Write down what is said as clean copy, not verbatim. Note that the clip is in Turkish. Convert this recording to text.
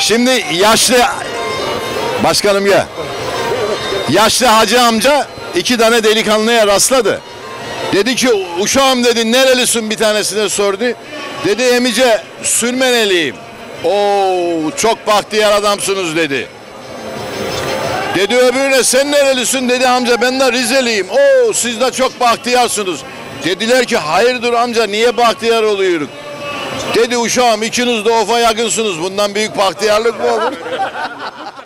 Şimdi yaşlı başkanım ya. Yaşlı hacı amca 2 tane delikanlıya rastladı. Dedi ki uşağım dedi nerelisin bir tanesine sordu. Dedi emice Sürmeneliyim. Oo çok bahtiyar adamsınız dedi. Dedi öbürüne sen nerelisin dedi amca ben de Rizeliyim. Oo siz de çok bahtiyarsınız. Dediler ki hayırdır amca niye bahtiyar oluyoruz? Dedi uşağım ikiniz de ofa yakınsınız bundan büyük bahtiyarlık mı olur?